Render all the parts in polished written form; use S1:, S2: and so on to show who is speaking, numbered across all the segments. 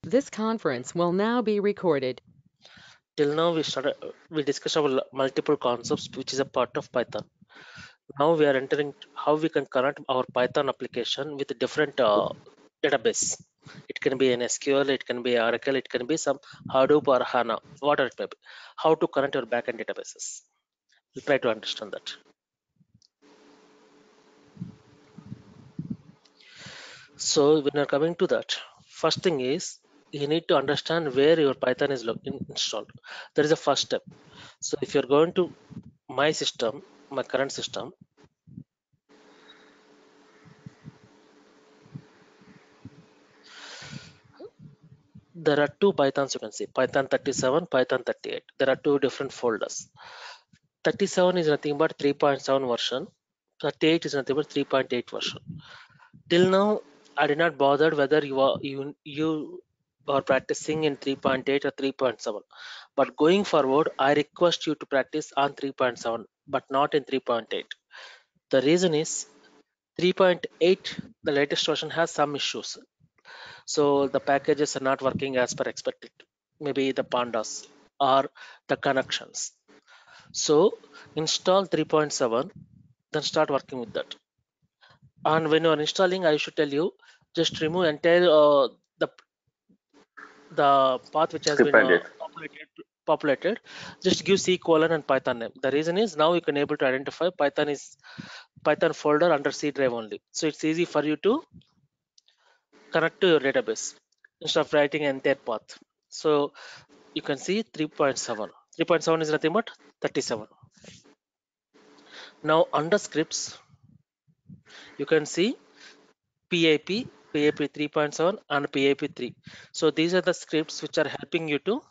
S1: This conference will now be recorded.
S2: Till now, we discussed our multiple concepts, which is a part of Python. Now we are entering how we can connect our Python application with a different database. It can be an SQL, it can be Oracle, it can be some Hadoop or HANA, whatever it may be. How to connect your backend databases. We'll try to understand that. So when you're coming to that, first thing is you need to understand where your Python is installed. That is the first step. So if you're going to my system, my current system, there are two Pythons you can see, Python 37, Python 38. There are two different folders. 37 is nothing but 3.7 version. 38 is nothing but 3.8 version. Till now, I did not bother whether you are practicing in 3.8 or 3.7. But going forward, I request you to practice on 3.7, but not in 3.8. The reason is 3.8, the latest version has some issues. So the packages are not working as per expected. Maybe the pandas or the connections. So install 3.7, then start working with that. And when you are installing, I should tell you, just remove entire the the path which has been
S3: Dependent.
S2: populated. Just give C colon and Python name. The reason is now you can able to identify Python folder under C drive only. So it's easy for you to connect to your database instead of writing entire path. So you can see 3.7. 3.7 is nothing but 37. Now under scripts, you can see PIP, PIP 3.7 and PIP 3. So these are the scripts which are helping you to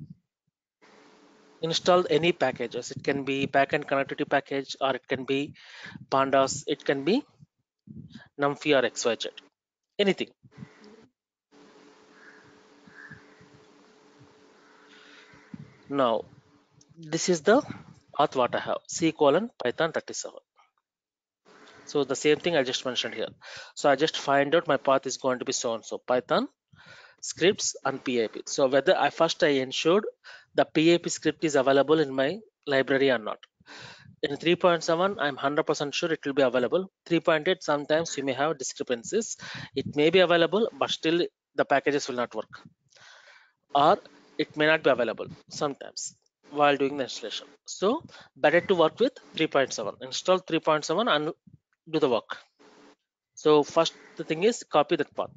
S2: install any packages. It can be backend connectivity package, or it can be pandas, it can be numpy or xyz, anything. Now this is the path what I have, C colon Python 37. So the same thing I just mentioned here. So I just find out my path is going to be so and so Python scripts and PIP. So whether I ensured the PIP script is available in my library or not. In 3.7, I'm 100% sure it will be available. 3.8, sometimes you may have discrepancies. It may be available, but still the packages will not work, or it may not be available sometimes while doing the installation. So better to work with 3.7. Install 3.7 and do the work. So first the thing is copy that path,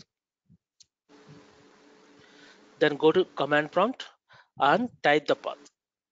S2: then go to command prompt and type the path.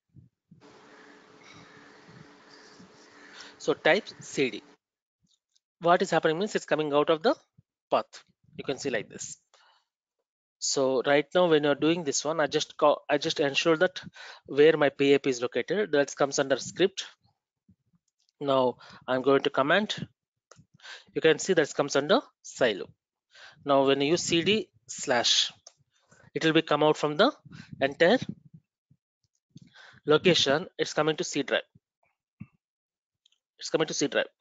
S2: So type cd. What is happening means it's coming out of the path. You can see like this. So right now when you're doing this one, I just ensure that where my PAP is located, that comes under script. Now I'm going to command. You can see that comes under silo. Now when you use cd slash, it will be come out from the entire location. It's coming to C drive. It's coming to C drive.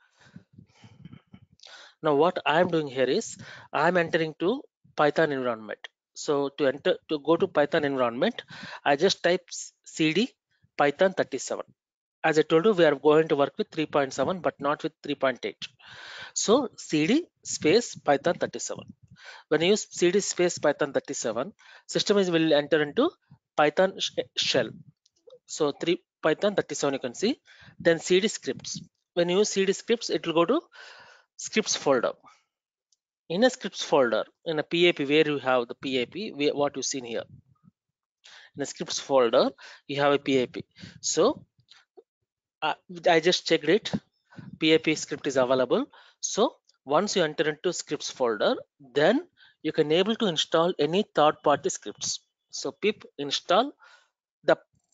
S2: Now what I'm doing here is I'm entering to Python environment. So to go to Python environment, I just type cd Python 37. As I told you, we are going to work with 3.7 but not with 3.8. So cd space Python 37. When you use cd space Python 37, system is will enter into Python shell. So 3 Python 37 you can see. Then cd scripts. When you use cd scripts, it will go to scripts folder. In a scripts folder, in a PAP where you have the PAP, what you seen here. In a scripts folder, you have a PAP. So I just checked it. PAP script is available. So once you enter into scripts folder, then you can able to install any third-party scripts. So pip install the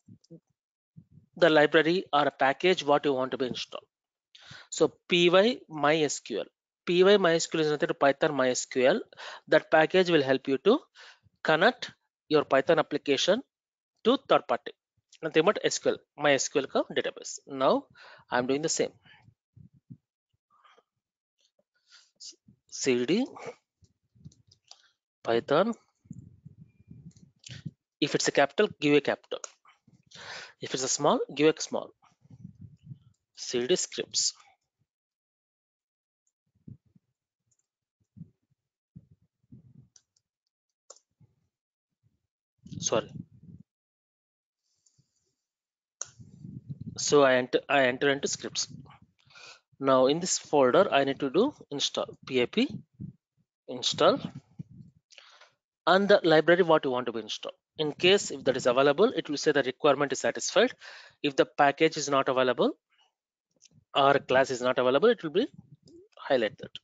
S2: library or a package what you want to be installed. So py mysql. Py mysql is nothing to Python mysql. That package will help you to connect your Python application to third party. Nothing but SQL, MySQL ka database. Now I'm doing the same. cd Python If it's a capital, give a capital. If it's a small, give a small. cd scripts. Sorry. So I enter into scripts. Now in this folder, I need to do install pip install and the library what you want to be installed. In case if that is available, it will say the requirement is satisfied. If the package is not available or class is not available, it will be highlight that.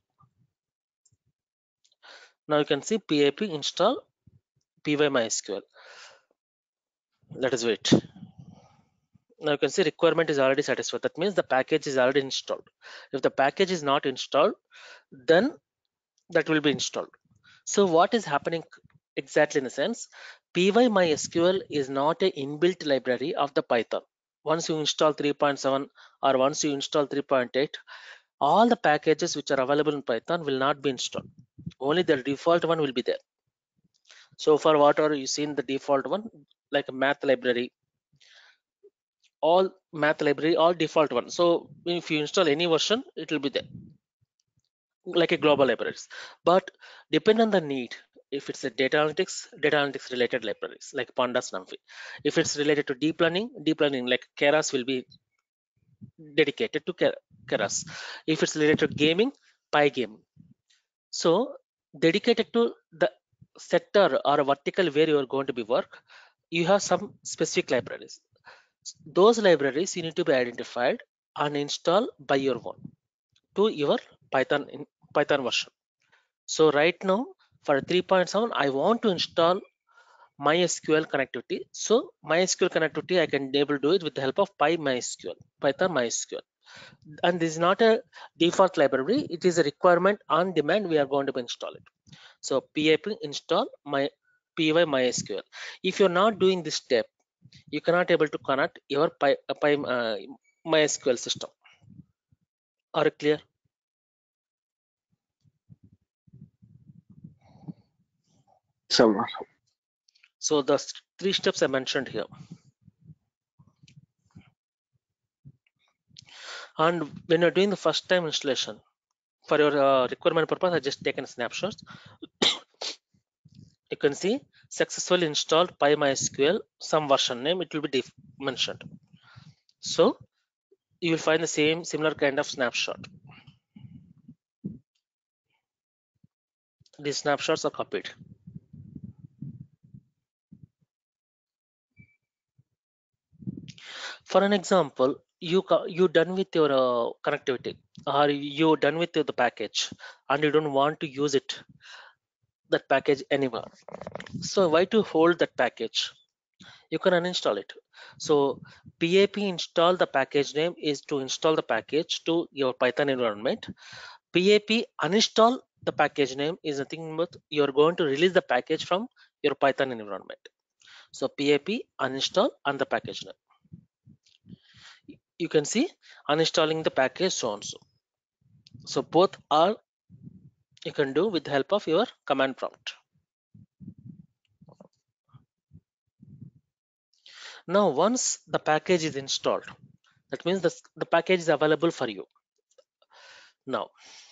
S2: Now you can see pip install py-mysql. Let us wait. Now you can see requirement is already satisfied. That means the package is already installed. If the package is not installed, then that will be installed. So what is happening exactly in the sense, py-mysql is not a inbuilt library of the Python. Once you install 3.7 or once you install 3.8, all the packages which are available in Python will not be installed. Only the default one will be there. So for whatever you seen the default one, like a math library, all default one. So if you install any version, it will be there, like a global libraries. But depend on the need. If it's a data analytics related libraries like pandas, numpy. If it's related to deep learning like keras will be dedicated to keras. If it's related to gaming, pygame. So dedicated to the sector or a vertical where you are going to be work, you have some specific libraries. Those libraries you need to be identified and install by your own to your Python version. So right now for 3.7, I want to install MySQL connectivity. So MySQL connectivity I can able to do it with the help of PyMySQL, Python MySQL. And this is not a default library, it is a requirement on demand we are going to install it. So pip install my py-mysql. If you're not doing this step, you cannot able to connect your MySQL system. Are you clear? So the three steps I mentioned here. And when you're doing the first time installation, for your requirement purpose, I just taken snapshots. You can see successfully installed PyMySQL, some version name, it will be mentioned. So you will find the similar kind of snapshot. These snapshots are copied. For an example, you done with your connectivity, or you done with the package, and you don't want to use that package anymore. So why to hold that package? You can uninstall it. So pip install the package name is to install the package to your Python environment. Pip uninstall the package name is nothing but you're going to release the package from your Python environment. So pip uninstall and the package name. You can see uninstalling the package so and so. So both are you can do with the help of your command prompt. Now once the package is installed, that means the package is available for you. Now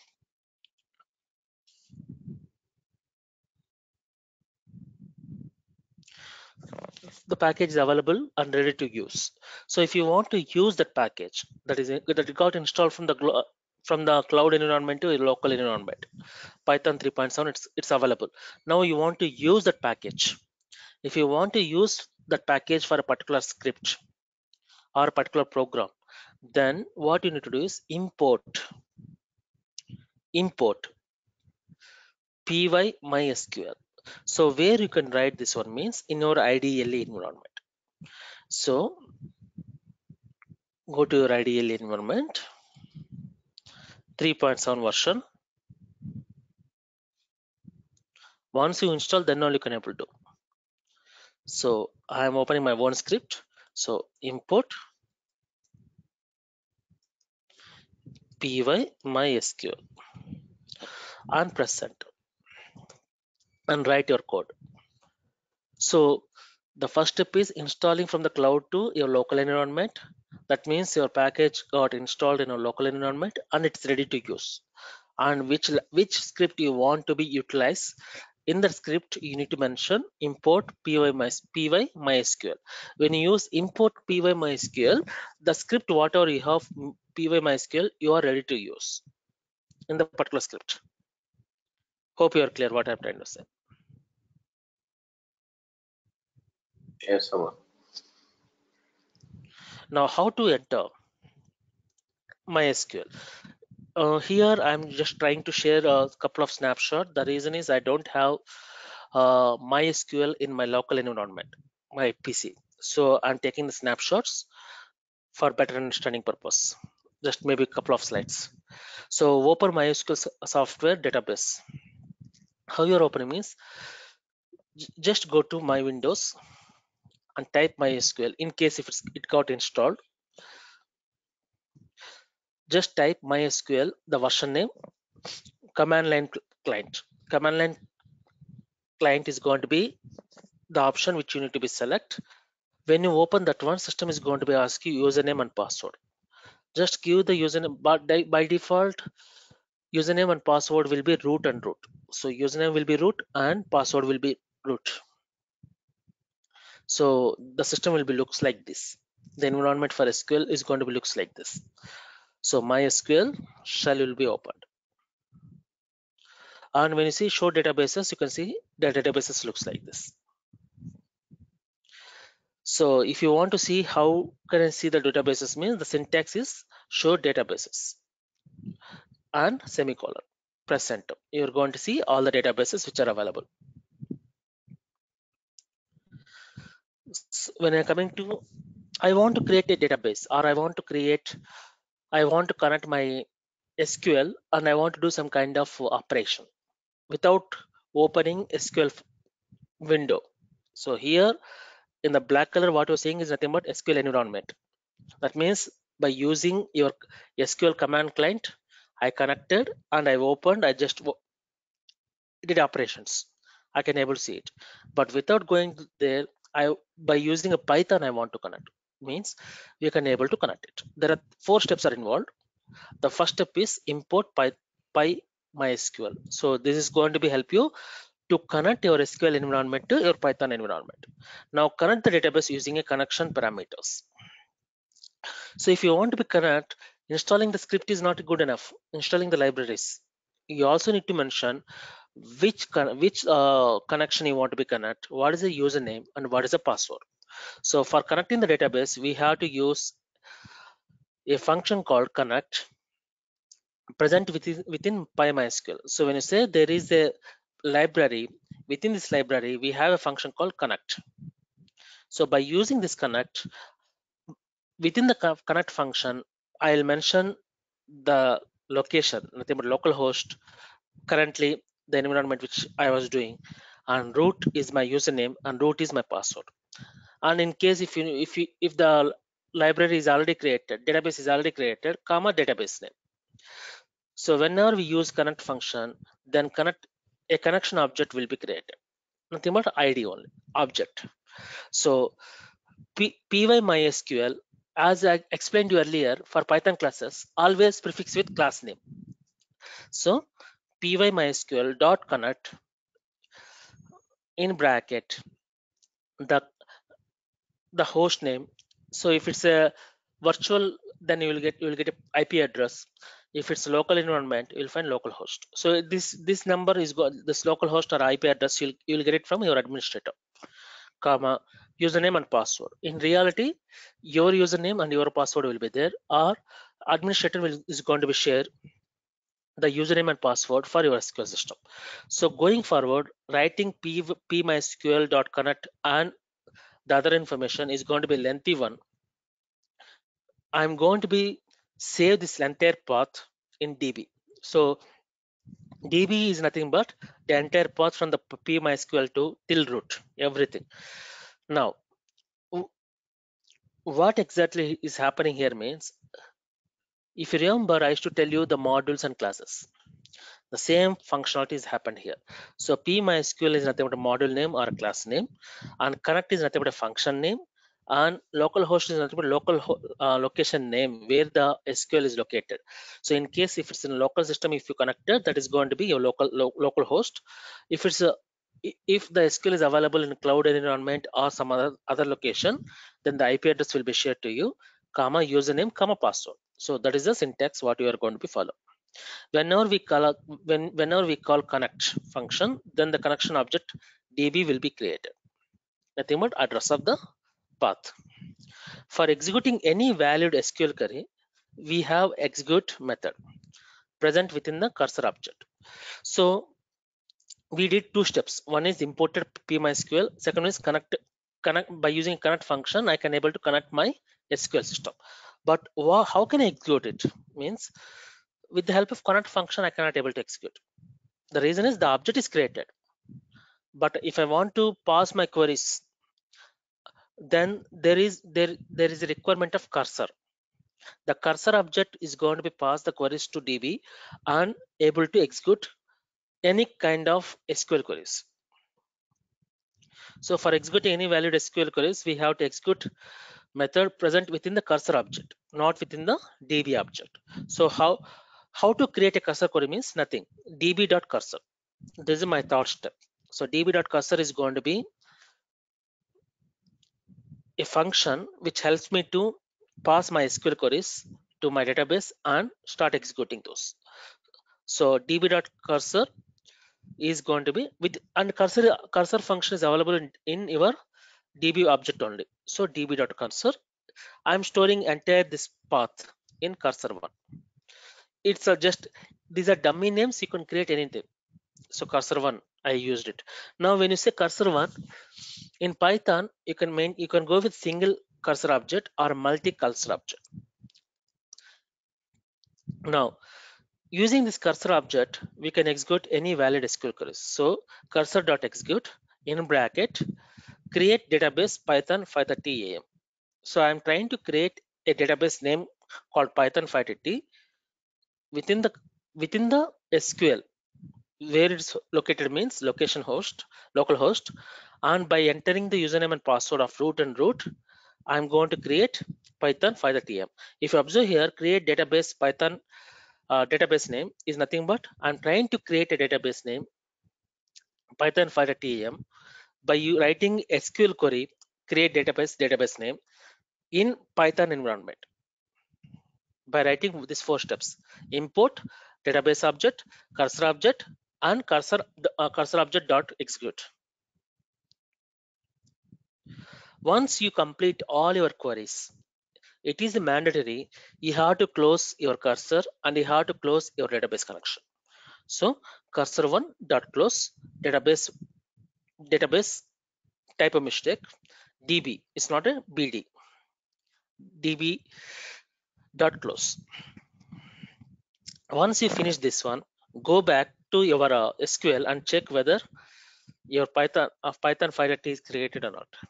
S2: the package is available and ready to use. So if you want to use that package that got installed from the cloud environment to a local environment, Python 3.7, it's available. Now you want to use that package. If you want to use that package for a particular script or a particular program, then what you need to do is import py-mysql. So where you can write this one means in your IDLE environment. So go to your IDLE environment, 3.7 version. Once you install, then only you can able to do. So I am opening my own script. So import py-mysql and press enter and write your code. So The first step is installing from the cloud to your local environment. That means your package got installed in a local environment and it's ready to use. And which script you want to be utilized. In the script, you need to mention import py_mysql. When you use import py_mysql, the script whatever you have py_mysql, you are ready to use in the particular script. Hope you are clear what I'm trying to say.
S3: Yes, Aman.
S2: Now, how to enter MySQL? Here, I'm just trying to share a couple of snapshots. The reason is I don't have MySQL in my local environment, my PC. So I'm taking the snapshots for better understanding purpose. Just maybe a couple of slides. So open MySQL software database. How you're opening means just go to my Windows and type MySQL. In case if it got installed, just type MySQL, the version name, command line client. Command line client is going to be the option which you need to be select. When you open that one, system is going to be ask you username and password. Just give the username, but by default username and password will be root and root. So username will be root and password will be root. So the system will be looks like this. The environment for SQL is going to be looks like this. So MySQL shell will be opened. And when you see show databases, you can see the databases looks like this. So if you want to see how can I see the databases means the syntax is show databases and semicolon. Press enter. You're going to see all the databases which are available. When I'm coming to, I want to create a database or I want to connect my SQL and I want to do some kind of operation without opening SQL window. So here in the black color, what you're seeing is nothing but SQL environment. That means by using your SQL command client, I connected and I opened, I just did operations. I can able to see it. But without going there, by using a Python, I want to connect. Means we can able to connect it. There are 4 steps are involved. The first step is import PyMySQL. So this is going to be help you to connect your SQL environment to your Python environment. Now connect the database using a connection parameters. So if you want to be connect, installing the script is not good enough. Installing the libraries. You also need to mention which connection you want to be connect, what is the username and what is the password. So for connecting the database, we have to use a function called connect present within PyMySQL. So when you say there is a library, within this library, we have a function called connect. So by using this connect, within the connect function, I'll mention the location, nothing but localhost, currently the environment which I was doing, and root is my username and root is my password. And in case if the library is already created, database is already created, comma database name. So whenever we use connect function, then a connection object will be created. Nothing but ID only object. So PyMySQL, as I explained you earlier, for Python classes, always prefix with class name. So PyMySQL dot connect in bracket the host name. So if it's a virtual, then you will get a IP address. If it's a local environment, you'll find local host. So this number is this local host or IP address, you'll get it from your administrator, comma username and password. In reality, your username and your password will be there, or administrator is going to be share the username and password for your SQL system. So going forward, writing pmysql.connect and the other information is going to be lengthy one. I'm going to be save this entire path in DB. So DB is nothing but the entire path from the pmysql to till root, everything. Now, what exactly is happening here means, if you remember, I used to tell you the modules and classes. The same functionality has happened here. So PMySQL is nothing but a module name or a class name, and connect is nothing but a function name, and localhost is nothing but a location name where the SQL is located. So in case if it's in a local system, if you connected, that is going to be your local host. If it's a if the SQL is available in a cloud environment or some other location, then the IP address will be shared to you, comma username, comma password. So that is the syntax what you are going to be follow. Whenever we call connect function, then the connection object DB will be created. Nothing but address of the path. For executing any valued SQL query, we have execute method present within the cursor object. So we did two steps. One is imported PMySQL. Second is connect by using connect function. I can able to connect my SQL system. But how can I execute it? Means with the help of connect function, I cannot able to execute. The reason is the object is created. But if I want to pass my queries, then there is a requirement of cursor. The cursor object is going to be passed the queries to DB and able to execute any kind of SQL queries. So for executing any valid SQL queries, we have to execute method present within the cursor object, not within the DB object. So how to create a cursor query means nothing. db.cursor. This is my third step. So db.cursor is going to be a function which helps me to pass my SQL queries to my database and start executing those. So db.cursor is going to be with, and cursor function is available in your DB object only. So db.cursor, I'm storing entire this path in cursor one. It's just these are dummy names, you can create anything. So cursor one, I used it. Now when you say cursor one in Python, you can go with single cursor object or multi cursor object. Now using this cursor object, we can execute any valid SQL queries. So cursor.execute in bracket create database Python 530 AM. So I'm trying to create a database name called Python 530 within the SQL where it's located means location host, local host, and by entering the username and password of root and root, I'm going to create Python 530 AM. If you observe here, create database Python database name is nothing but I'm trying to create a database name Python 530 AM by you writing SQL query create database name in Python environment by writing these four steps: import database object, cursor object, and cursor object dot execute. Once you complete all your queries, it is mandatory you have to close your cursor and you have to close your database connection. So cursor one dot close database type of mistake db, it's not a bd, db dot close. Once you finish this one, go back to your SQL and check whether your Python 530 is created or not.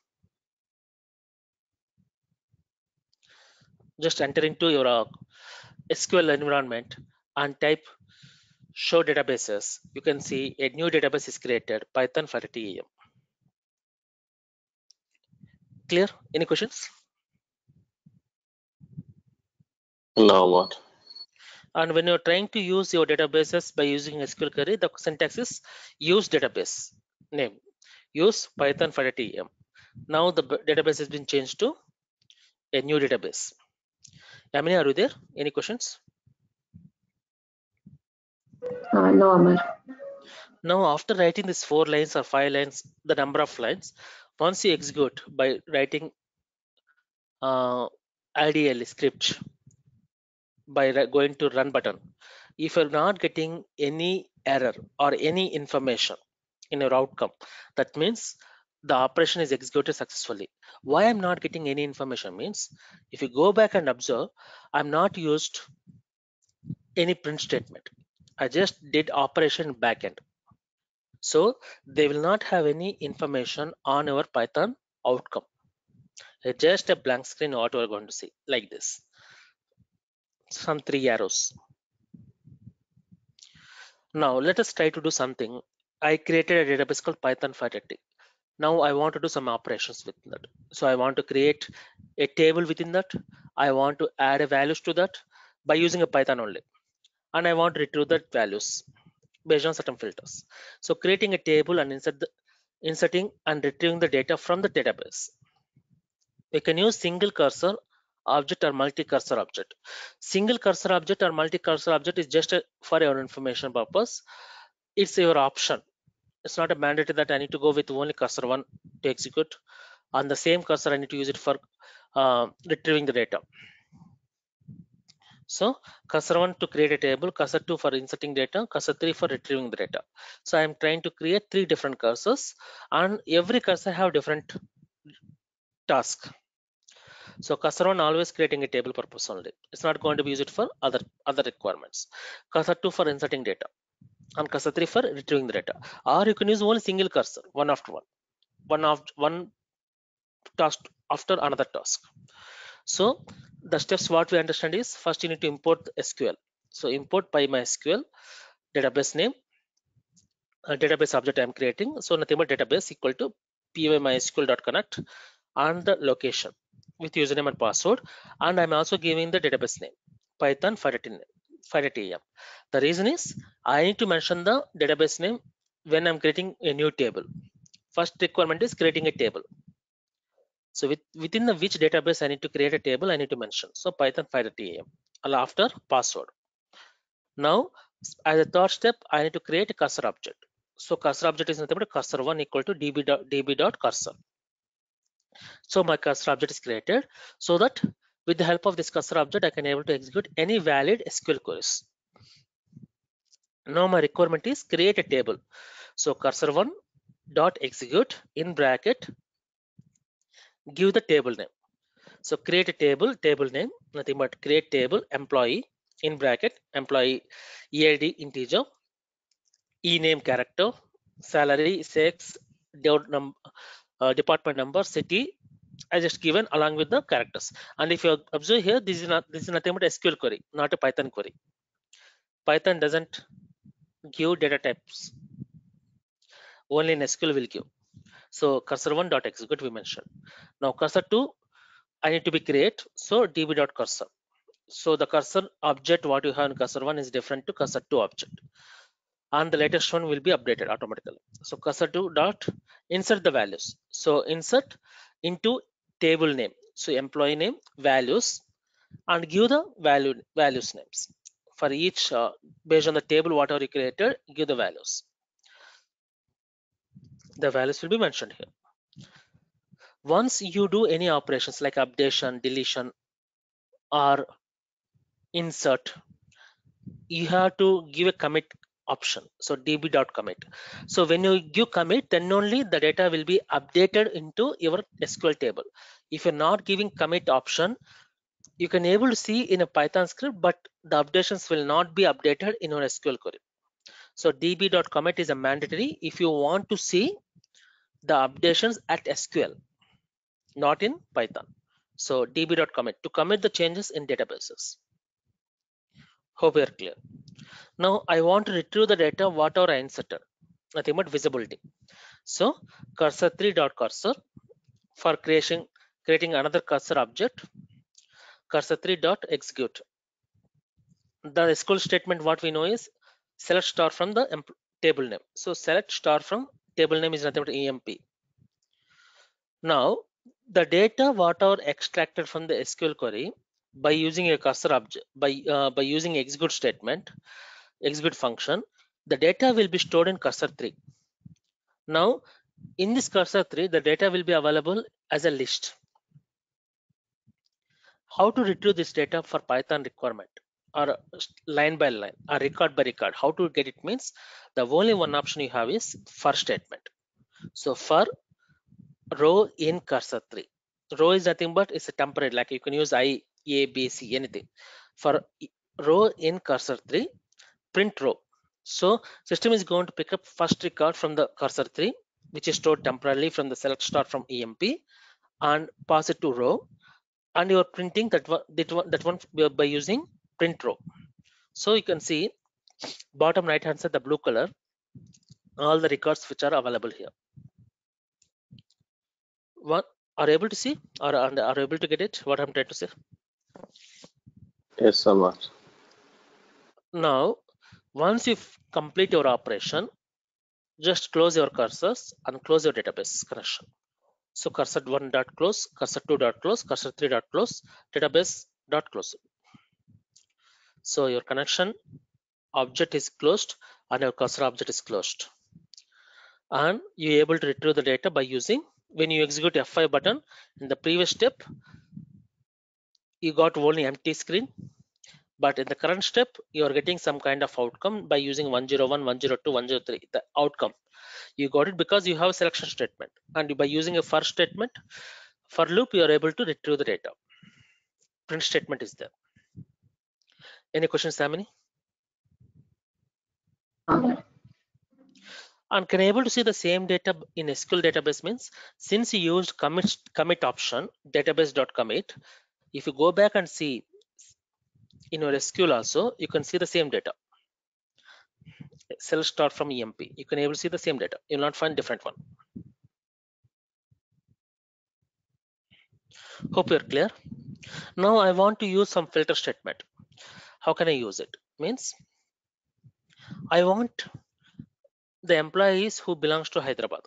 S2: Just enter into your SQL environment and type show databases. You can see a new database is created, Python 530 AM. Clear? Any questions?
S3: Now what?
S2: And when you're trying to use your databases by using SQL query, the syntax is use database name. Use Python 530 AM. Now the database has been changed to a new database. Yamini, are you there? Any questions?
S4: No, Amar.
S2: Now, after writing these 4 lines or 5 lines, the number of lines, once you execute by writing IDL script by going to run button, if you're not getting any error or any information in your outcome, that means the operation is executed successfully. Why I'm not getting any information means, if you go back and observe, I'm not used any print statement. I just did operation backend. So they will not have any information on our Python outcome. It's just a blank screen what we're going to see like this. Some 3 arrows. Now let us try to do something. I created a database called Python 530. Now I want to do some operations with that. So I want to create a table within that. I want to add a values to that by using a Python only. And I want to retrieve that values based on certain filters. So creating a table and inserting and retrieving the data from the database. We can use single cursor object or multi-cursor object. Single cursor object or multi-cursor object is just for your information purpose. It's your option. It's not a mandate that I need to go with only cursor one to execute. On the same cursor, I need to use it for retrieving the data. So cursor 1 to create a table, cursor 2 for inserting data, cursor 3 for retrieving the data. So I'm trying to create 3 different cursors, and every cursor have different task. So cursor 1 always creating a table purpose only. It's not going to be used for other requirements. Cursor 2 for inserting data, and cursor 3 for retrieving the data. Or you can use one single cursor, one after one task after another task. So the steps what we understand is, first you need to import SQL. So import PyMySQL database name, database object I'm creating. So nothing but database equal to pymysql.connect and the location with username and password. And I'm also giving the database name, Python 530 AM. The reason is I need to mention the database name when I'm creating a new table. First requirement is creating a table. So within the which database I need to create a table, I need to mention. So Python 530 AM after password. Now, as a third step, I need to create a cursor object. So cursor object is nothing but cursor1 equal to db.cursor. So my cursor object is created, so that with the help of this cursor object, I can able to execute any valid SQL queries. Now my requirement is create a table. So cursor1 dot execute in bracket, give the table name. So create a table name, nothing but create table employee in bracket, employee EID integer, e-name character, salary, sex, department number, city. I just given along with the characters. And if you observe here, this is nothing but SQL query, not a Python query. Python doesn't give data types. Only in SQL will give. So cursor1 dot execute we mentioned. Now cursor 2, I need to be create. So db.cursor. So the cursor object what you have in cursor 1 is different to cursor 2 object, and the latest one will be updated automatically. So cursor 2 dot insert the values. So insert into table name. So employee name, values, and give the values names for each based on the table whatever you created. Give the values. The values will be mentioned here. Once you do any operations like updation, deletion, or insert, you have to give a commit option. So db.commit. So when you give commit, then only the data will be updated into your SQL table. If you're not giving commit option, you can able to see in a Python script, but the updations will not be updated in your SQL query. So db.commit is a mandatory if you want to see the updations at SQL, not in Python. So db.commit to commit the changes in databases. Hope we are clear. Now I want to retrieve the data whatever I inserted, nothing but visibility. So cursor 3 dot cursor for creating another cursor object, cursor 3 dot execute. The SQL statement what we know is select star from the table name. So select star from table name is nothing but EMP. Now the data whatever extracted from the SQL query by using a cursor object, by using execute statement, execute function, the data will be stored in cursor 3. Now in this cursor 3, the data will be available as a list. How to retrieve this data for Python requirement, or line by line, or record by record? How to get it means the only one option you have is for statement. So for row in cursor 3, row is nothing but it's a temporary, like you can use I, A, B, C, anything. For row in cursor 3, print row. So system is going to pick up first record from the cursor 3, which is stored temporarily from the select star from EMP, and pass it to row, and you are printing that one by using print row. So you can see bottom right hand side, the blue color, all the records which are available here. What are you able to see or are you able to get it? What I'm trying to say?
S3: Yes, Samar.
S2: Now, once you complete your operation, just close your cursors and close your database connection. So cursor 1 dot close, cursor 2 dot close, cursor 3 dot close, database dot close. So your connection object is closed and your cursor object is closed. And you're able to retrieve the data by using, when you execute F5 button in the previous step, you got only empty screen. But in the current step, you are getting some kind of outcome by using 101, 102, 103, the outcome. You got it because you have a selection statement. And by using a for statement, for loop, you are able to retrieve the data. Print statement is there. Any questions, Samini? And can able to see the same data in SQL database means, since you used commit option, database.commit, if you go back and see in your SQL also, you can see the same data. Cell start from EMP, you can able to see the same data. You'll not find different one. Hope you're clear. Now I want to use some filter statement. How can I use it? Means I want the employees who belongs to Hyderabad.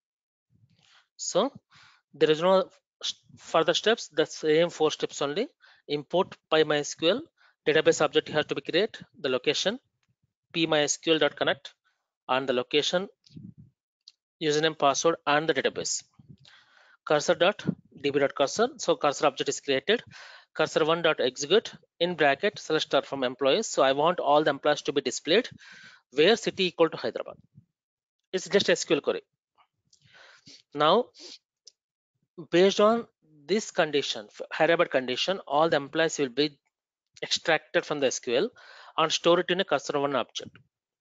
S2: So there is no further steps. The same 4 steps only. Import PyMySQL, database object has to be created, the location, pmysql.connect, and the location, username, password, and the database. Cursor.db.cursor. So cursor object is created. Cursor1.execute in bracket select star from employees. So I want all the employees to be displayed where city equal to Hyderabad. It's just SQL query. Now, based on this condition, Hyderabad condition, all the employees will be extracted from the SQL and store it in a cursor1 object.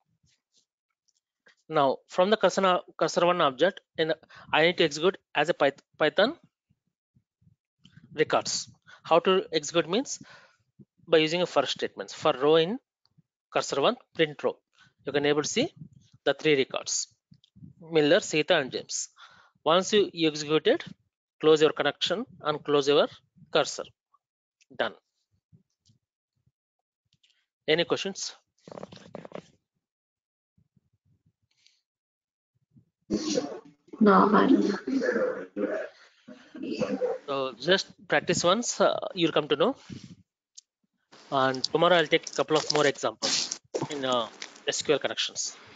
S2: Now, from the cursor1 object, I need to execute as a Python records. How to execute means by using a for statements. For row in cursor1, print row. You can able to see the 3 records: Miller, Sita, and James. Once you execute it, close your connection and close your cursor. Done. Any questions?
S4: No, Amar.
S2: So just practice once, you'll come to know. And tomorrow I'll take a couple of more examples in SQL connections.